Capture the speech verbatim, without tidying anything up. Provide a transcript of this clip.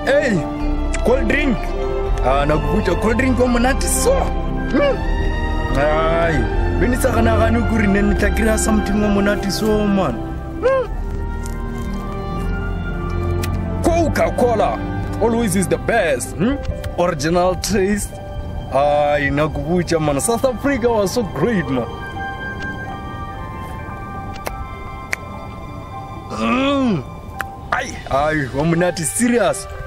Hey, cold drink. Ah, nakubucha cold drink omunati so. Hmm. Ay, benisa kana kana kuri neni takira something omunati so man. Hmm. Coca-Cola always is the best. Hmm? Original taste. Ay, nakubucha man. South Africa was so great man. Mm. Ay, ay, omunati serious.